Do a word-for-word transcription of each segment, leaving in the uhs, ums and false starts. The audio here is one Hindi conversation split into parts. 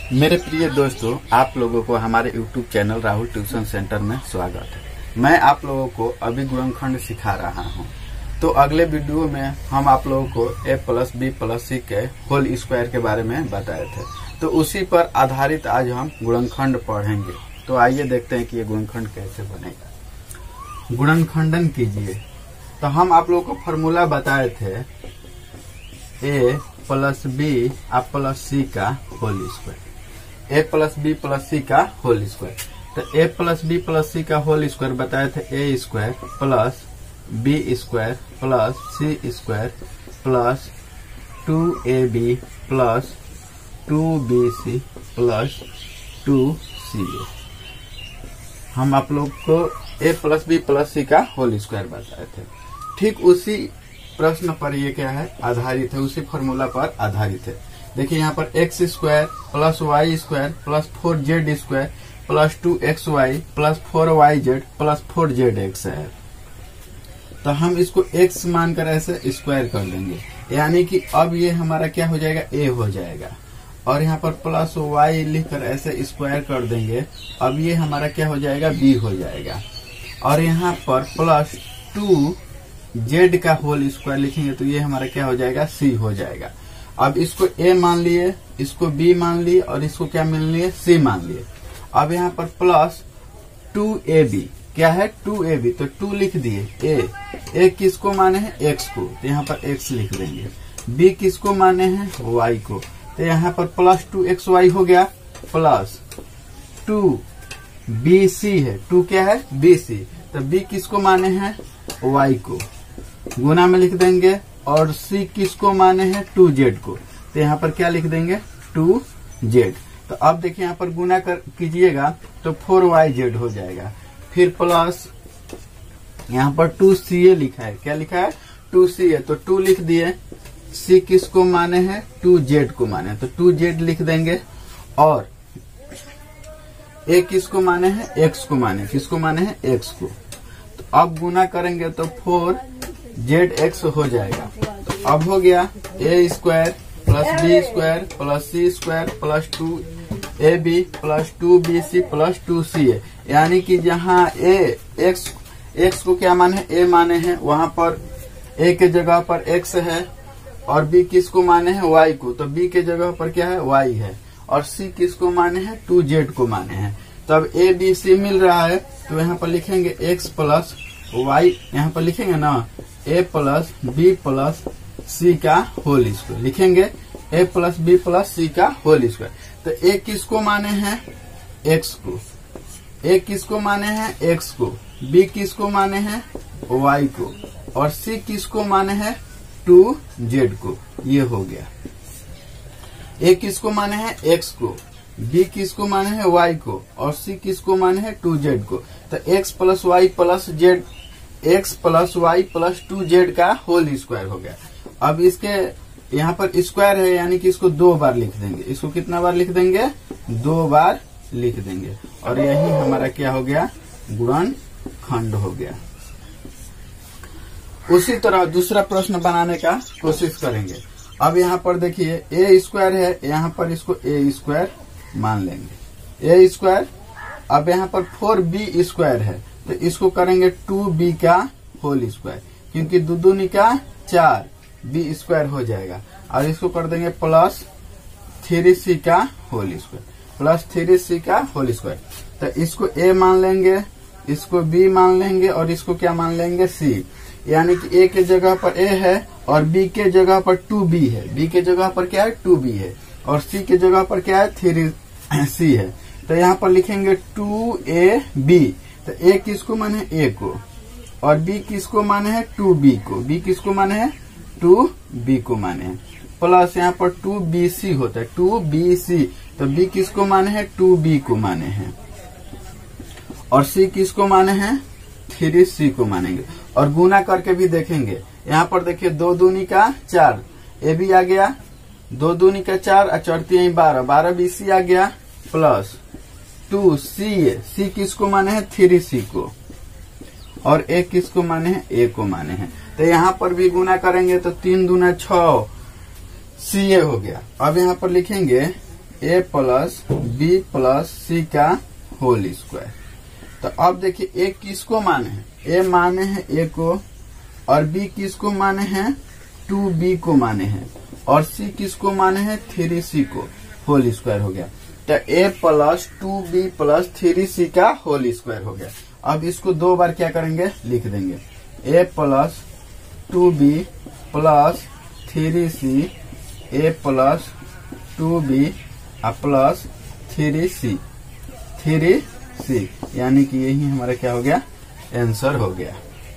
मेरे प्रिय दोस्तों, आप लोगों को हमारे YouTube channel Rahul tuition centre में स्वागत है। मैं आप लोगों को अभी गुणनखंड सिखा रहा हूं। तो अगले वीडियो में हम आप लोगों को A plus B plus C के होल स्क्वायर के बारे में बताए थे, तो उसी पर आधारित आज हम गुणनखंड पढ़ेंगे। तो आइए देखते हैं कि ये गुणनखंड कैसे बनेगा। गुणनखंडन कीजिए। तो हम आप लोगों को फॉर्मूला बताए थे ए प्लस बी आ प्लस सी का whole square, A plus B plus C का होल स्क्वायर। तो A plus B plus C का होल स्क्वायर बताए थे A square plus B square plus C square plus two A B plus two B C plus two C A. हम आप लोग को A plus B plus C का होल स्क्वायर बताए थे। ठीक उसी प्रश्न पर ये क्या है, आधारित है, उसी फॉर्मूला पर आधारित है। देखिए यहाँ पर X square plus Y square plus four Z square plus two X Y plus four Y Z plus four Z X है। तो हम इसको एक्स मानकर ऐसे स्क्वायर कर देंगे, यानी कि अब ये हमारा क्या हो जाएगा, ए हो जाएगा। और यहाँ पर प्लस वाई लिखकर ऐसे स्क्वायर कर देंगे, अब ये हमारा क्या हो जाएगा, बी हो जाएगा। और यहाँ पर प्लस टू जेड का होल स्क्वायर लिखेंगे तो ये हमारा क्या हो जाएगा, सी हो जाएगा। अब इसको ए मान लिए, इसको बी मान लिए और इसको क्या मान लिए, सी मान लिए। अब यहाँ पर प्लस टू ए बी क्या है, टू ए बी, तो टू लिख दिए। ए ए किसको माने हैं, एक्स को, तो यहाँ पर एक्स लिख देंगे। बी किसको माने हैं, वाई को, तो यहाँ पर प्लस टू एक्स वाई हो गया प्लस टू बी सी है, टू क्या है, बी सी, तो बी किसको माने हैं, वाई को, गुना में लिख देंगे। और सी किसको माने हैं, टू जेड को, तो यहाँ पर क्या लिख देंगे, टू जेड। तो अब देखिए यहाँ पर गुना कर कीजिएगा तो फोर वाई जेड हो जाएगा। फिर प्लस यहाँ पर टू सी ए लिखा है, क्या लिखा है, टू सी ए, तो टू लिख दिए। सी किसको माने हैं, टू जेड को माने, तो टू जेड लिख देंगे। और ए किसको माने हैं, एक्स को माने, किसको माने हैं, एक्स को। तो अब गुना करेंगे तो फोर जेड एक्स हो जाएगा। तो अब हो गया A square plus B square plus C square plus two A B plus two B C plus two C A, यानी कि जहाँ ए एक्स एक्स को क्या माने, ए माने हैं, वहां पर ए के जगह पर एक्स है। और बी किसको माने हैं, वाई को, तो बी के जगह पर क्या है, वाई है। और सी किसको माने हैं, टू जेड को माने हैं। तो अब ए बी सी मिल रहा है, तो यहाँ पर लिखेंगे एक्स प्लस वाई, यहाँ पर लिखेंगे ना A plus B plus C का होल स्क्वायर, लिखेंगे A plus B plus C का होल स्क्वायर। तो ए किसको माने हैं, एक्स को, ए किसको माने हैं, एक्स को, बी किसको माने हैं, वाई को, और सी किसको माने हैं, टू जेड को। ये हो गया। ए किसको माने हैं, एक्स को, बी किसको माने हैं, वाई को, और सी किसको माने हैं, टू जेड को। तो X plus Y plus Z, X plus Y plus two Z का होल स्क्वायर हो गया। अब इसके यहाँ पर स्क्वायर है, यानी कि इसको दो बार लिख देंगे। इसको कितना बार लिख देंगे, दो बार लिख देंगे। और यही हमारा क्या हो गया, गुणनखंड हो गया। उसी तरह दूसरा प्रश्न बनाने का कोशिश करेंगे। अब यहाँ पर देखिए ए स्क्वायर है, यहाँ पर इसको ए स्क्वायर मान लेंगे, ए स्क्वायर। अब यहाँ पर फोर बी स्क्वायर है, तो इसको करेंगे टू बी का होल स्क्वायर, क्योंकि दो दूनी का चार, बी स्क्वायर हो जाएगा। और इसको कर देंगे प्लस थ्री सी का whole square, plus three C का होल स्क्वायर। तो इसको ए मान लेंगे, इसको बी मान लेंगे और इसको क्या मान लेंगे, सी, यानी कि ए के जगह पर ए है और बी के जगह पर टू बी है, बी के जगह पर क्या है, टू बी है, और सी के जगह पर क्या है, थ्री सी है। तो यहाँ पर लिखेंगे टू ए बी, तो ए किसको माने, ए को, और बी किसको माने हैं, टू बी को, बी किसको माने हैं, टू बी को माने हैं। प्लस यहाँ पर टू बी सी होता है, टू बी सी, तो बी किसको माने हैं, टू बी को माने हैं। और सी किसको माने हैं, थ्री सी को मानेंगे। और गुना करके भी देखेंगे, यहाँ पर देखिए दो दूनी का चार, ए बी आ गया, दो दूनी का चार, अचौती बारह, बारह बी सी आ गया, प्लस टू सी ए, सी किसको माने हैं, थ्री सी को, और ए किसको माने हैं, ए को माने हैं। तो यहाँ पर भी गुना करेंगे तो तीन दूना छह, सी ए हो गया। अब यहाँ पर लिखेंगे A plus B plus C का होल स्क्वायर। तो अब देखिए ए किसको माने हैं, ए माने हैं ए को, और बी किसको माने हैं, टू बी को माने हैं, और सी किसको माने हैं, थ्री सी को। होल स्क्वायर हो गया। तो A plus two B plus three C का होल स्क्वायर हो गया। अब इसको दो बार क्या करेंगे, लिख देंगे। A plus two B plus three C, A plus two B plus three C, three C, यानी कि यही हमारा क्या हो गया, आंसर हो गया।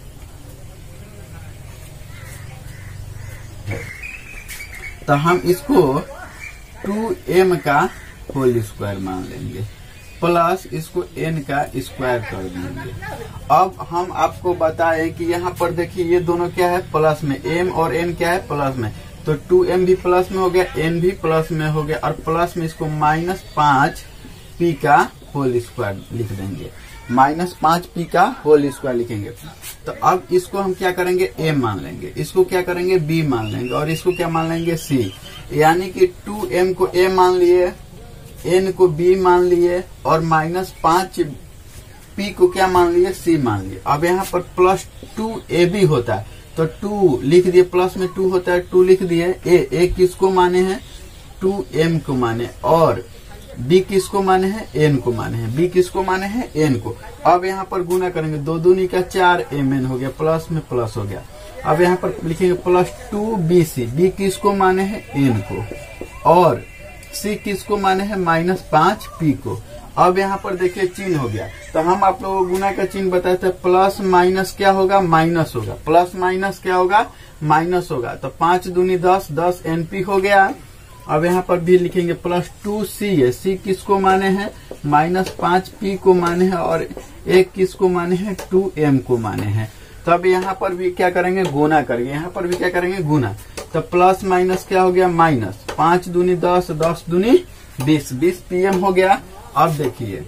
तो हम इसको टू एम का होल स्क्वायर मान लेंगे प्लस इसको एन का स्क्वायर कर देंगे। अब हम आपको बताएं कि यहाँ पर देखिए ये दोनों क्या है, प्लस में, एम और एन क्या है, प्लस में। तो टू एम भी प्लस में हो गया, एन भी प्लस में हो गया, और प्लस में इसको माइनस पांच पी का होल स्क्वायर लिख देंगे। माइनस पांच पी का होल स्क्वायर लिखेंगे। तो अब इसको हम क्या करेंगे, ए मान लेंगे, इसको क्या करेंगे, बी मान लेंगे, और इसको क्या मान लेंगे, सी। यानी कि टू एम को ए मान लिए, एन को बी मान लिए, और माइनस पांच पी को क्या मान लिए, सी मान लिए। अब यहाँ पर प्लस टू ए बी होता है, तो टू लिख दिए, प्लस में टू होता है, टू लिख दिए। ए ए किसको माने हैं, टू एम को माने, और बी किसको माने हैं, एन को माने हैं, बी किसको माने हैं, एन को। अब यहाँ पर गुना करेंगे, दो दूनी का चार, एम एन हो गया, प्लस में प्लस हो गया। अब यहाँ पर लिखेंगे plus two B C, B किसको माने हैं, एन को, और सी किसको माने हैं, माइनस पांच पी को। अब यहाँ पर देखिए चिन्ह हो गया। तो हम आप लोगों को गुना का चिन्ह बताए थे, प्लस माइनस क्या होगा, माइनस होगा, प्लस माइनस क्या होगा, माइनस होगा। तो पांच दूनी दस, दस एन पी हो गया। अब यहाँ पर भी लिखेंगे प्लस टू सी है, सी किसको माने हैं, माइनस पांच पी को माने हैं, और एक किसको माने हैं, टू एम को माने हैं। तो अब यहाँ पर भी क्या करेंगे, गुना करेंगे, यहाँ पर भी क्या करेंगे, गुना। तो प्लस माइनस क्या हो गया, माइनस, पांच दूनी दस, दस दूनी बीस, बीस पी एम हो गया। अब देखिए,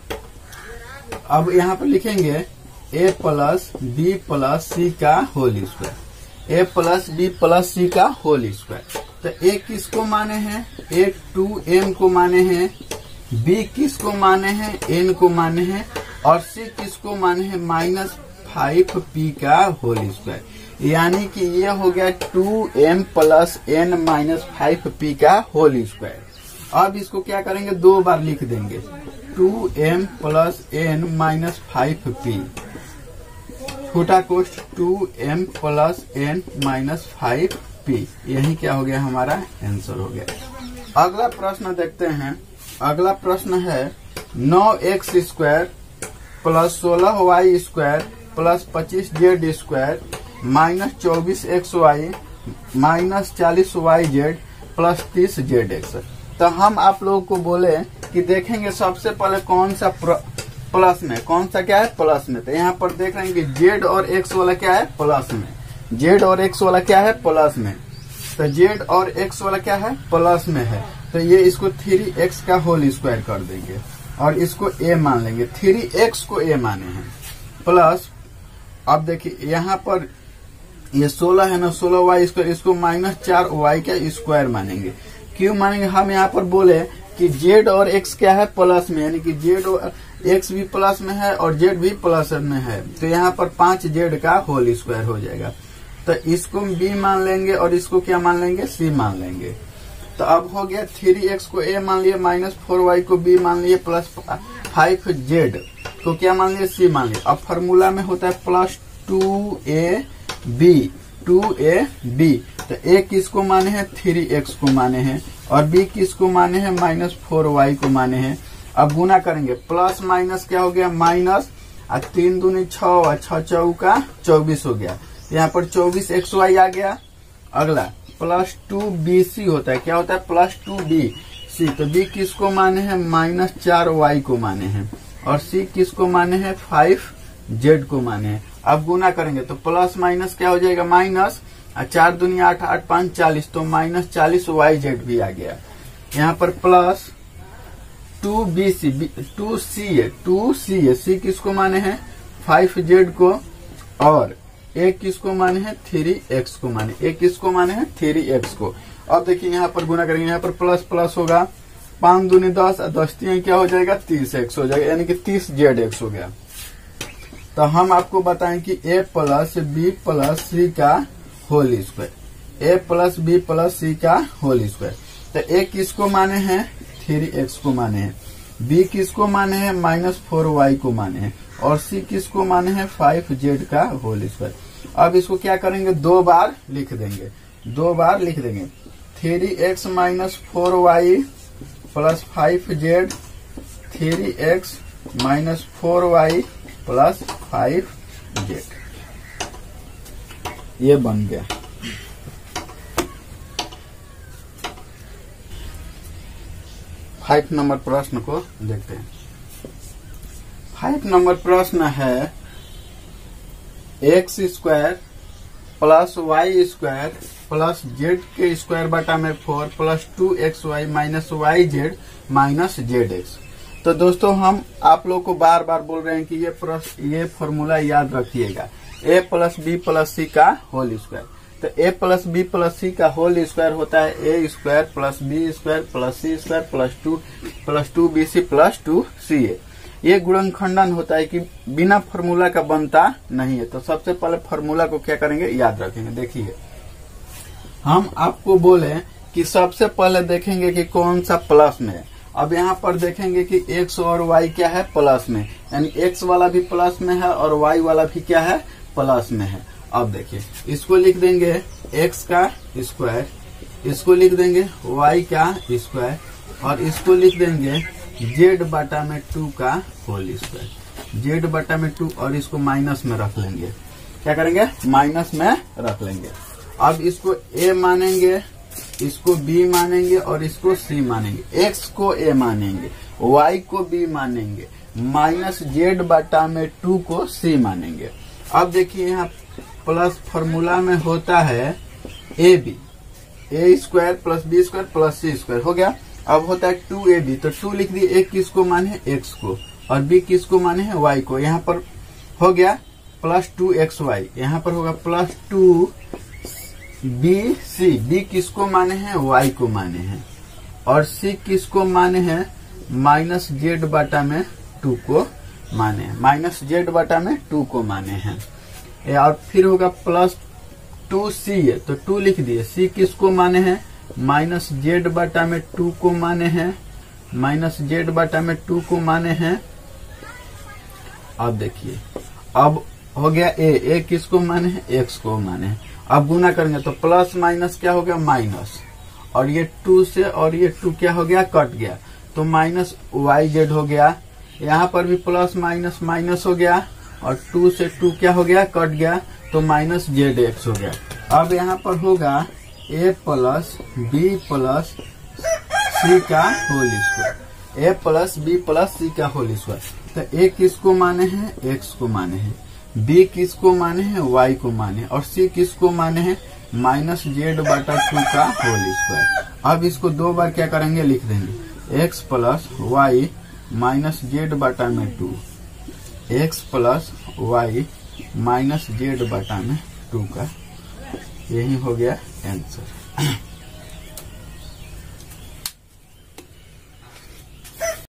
अब यहाँ पर लिखेंगे A plus B plus C का whole square, A plus B plus C का होल स्क्वायर। तो ए किसको माने हैं, ए टू एम को माने हैं, बी किसको माने हैं, एन को माने हैं, और सी किसको माने हैं, माइनस फाइव पी का होल स्क्वायर। यानी कि ये हो गया two M plus N minus five P का होल स्क्वायर। अब इसको क्या करेंगे, दो बार लिख देंगे, two M plus N minus five P, छोटा कोष्ठ two M plus N minus five P. यही क्या हो गया, हमारा आंसर हो गया। अगला प्रश्न देखते हैं। अगला प्रश्न है नौ एक्स स्क्वायर प्लस सोलह वाई स्क्वायर प्लस पच्चीस जेड स्क्वायर माइनस चौबीस एक्स वाई माइनस चालीस वाई जेड प्लस तीस जेड एक्स। तो हम आप लोगों को बोले कि देखेंगे सबसे पहले कौन सा प्लस में, कौन सा क्या है, प्लस में। तो यहाँ पर देख रहे हैं कि जेड और एक्स वाला क्या है, प्लस में, जेड और एक्स वाला क्या है, प्लस में। तो जेड और एक्स वाला क्या है, प्लस में है। तो ये इसको थ्री एक्स का होल स्क्वायर कर देंगे, और इसको ए मान लेंगे, थ्री एक्स को ए माने हैं, प्लस अब देखिए यहाँ पर ये सोलह है ना, सोलह वाई स्क्वायर, इसको माइनस चार वाई का स्क्वायर मानेंगे। क्यों मानेंगे, हम यहाँ पर बोले कि जेड और एक्स क्या है, प्लस में, यानी कि जेड और एक्स भी प्लस में है और जेड भी प्लस में है। तो यहाँ पर पांच जेड का होल स्क्वायर हो जाएगा। तो इसको बी मान लेंगे और इसको क्या मान लेंगे, सी मान लेंगे। तो अब हो गया थ्री एक्स को ए मान लिए, माइनस फोर वाई को बी मान लिए, प्लस फाइव जेड को क्या मान लिए, सी मान लिए। अब फॉर्मूला में होता है plus two A B, two A B. तो ए किसको माने हैं, थ्री एक्स को माने हैं, और बी किसको माने हैं, माइनस फोर वाई को माने हैं। अब गुना करेंगे, प्लस माइनस क्या हो गया, माइनस, और तीन दूनी छह, छह चौका चौबीस हो गया। यहाँ पर चौबीस एक्स वाई आ गया। अगला प्लस टू बी सी होता है, क्या होता है, प्लस टू बी सी। तो बी किसको माने हैं, माइनस चार वाई को माने हैं, और सी किसको माने हैं, फाइव जेड को माने हैं। अब गुना करेंगे तो प्लस माइनस क्या हो जाएगा, माइनस, और चार दुनिया आठ, आठ पांच चालीस, तो माइनस चालीस वाई जेड भी आ गया। यहाँ पर plus two B C, two C है, टू सी है, सी किसको माने हैं, फाइव जेड को, और ए किसको माने हैं, थ्री एक्स को माने, ए किसको माने हैं, थ्री एक्स को। अब देखिए यहाँ पर गुना करेंगे, यहाँ पर प्लस प्लस होगा, पांच दूनी दस, दस तीन क्या हो जाएगा, तीस एक्स हो जाएगा, यानी कि तीस जेड एक्स हो गया। तो हम आपको बताएं कि A plus B plus C का whole square, A plus B plus C का होल स्क्वायर। तो ए किसको माने हैं, थ्री एक्स को माने हैं, बी किसको माने हैं, माइनस फोर वाई को माने हैं, और सी किसको माने हैं, फाइव जेड का होल स्क्वायर। अब इसको क्या करेंगे, दो बार लिख देंगे, दो बार लिख देंगे, three X minus four Y plus five Z, three X minus four Y plus five Z, ये बन गया। फाइव नंबर प्रश्न को देखते हैं। फाइव नंबर प्रश्न है X square plus Y square plus Z के स्क्वायर बटा में four plus two X Y minus Y Z minus Z X. तो दोस्तों हम आप लोग को बार बार बोल रहे हैं कि ये प्रश्न ये फॉर्मूला याद रखिएगा, A plus B plus C का होल स्क्वायर। तो A plus B plus C का होल स्क्वायर होता है A square plus B square plus C square plus two plus two B C plus two C A. ये गुणनखंडन होता है कि बिना फॉर्मूला का बनता नहीं है। तो सबसे पहले फॉर्मूला को क्या करेंगे, याद रखेंगे। देखिए हम आपको बोले कि सबसे पहले देखेंगे कि कौन सा प्लस में है। अब यहाँ पर देखेंगे कि x और y क्या है, प्लस में, यानी x वाला भी प्लस में है और y वाला भी क्या है, प्लस में है। अब देखिए इसको लिख देंगे x का स्क्वायर, इसको लिख देंगे y का स्क्वायर, और इसको लिख देंगे z बटा में टू का होल स्क्वायर, z बटा में टू, और इसको माइनस में रख लेंगे। क्या करेंगे, माइनस में रख लेंगे। अब इसको a मानेंगे, इसको b मानेंगे और इसको c मानेंगे, x को a मानेंगे, y को b मानेंगे, माइनस जेड बटा में टू को c मानेंगे। अब देखिए यहाँ प्लस फॉर्मूला में होता है A B, A square plus B square plus C square हो गया। अब होता है टू ए बी, तो टू लिख दिए, ए किसको माने हैं, एक्स को, और बी किसको माने हैं, वाई को। यहाँ पर हो गया प्लस टू एक्स वाई, यहाँ पर होगा plus two B C, B किसको माने हैं, वाई को माने हैं, और सी किसको माने हैं, माइनस जेड बटा में टू को माने हैं, माइनस जेड बटा में टू को माने हैं। और फिर होगा प्लस टू सी है, तो टू लिख दिए, सी किसको माने हैं, माइनस जेड बटा में टू को माने हैं, माइनस जेड बटा में टू को माने हैं। अब देखिए अब हो गया ए, ए किसको माने हैं, एक्स को माने हैं। अब गुना करेंगे तो प्लस माइनस क्या हो गया, माइनस, और ये टू से और ये टू क्या हो गया, कट गया, तो माइनस वाई जेड हो गया। यहाँ पर भी प्लस माइनस माइनस हो गया, और टू से टू क्या हो गया, कट गया, तो माइनस जेड एक्स हो गया। अब यहाँ पर होगा A plus B plus C का whole square, A plus B plus C का होल स्क्वायर। तो ए किसको माने हैं, एक्स को माने हैं, बी किसको माने हैं, वाई को माने, और सी किसको माने हैं, माइनस जेड बटा टू का होल स्क्वायर। अब इसको दो बार क्या करेंगे, लिख देंगे, X plus Y minus Z बटा में two, X plus Y minus Z बटा में टू का, यही हो गया आंसर।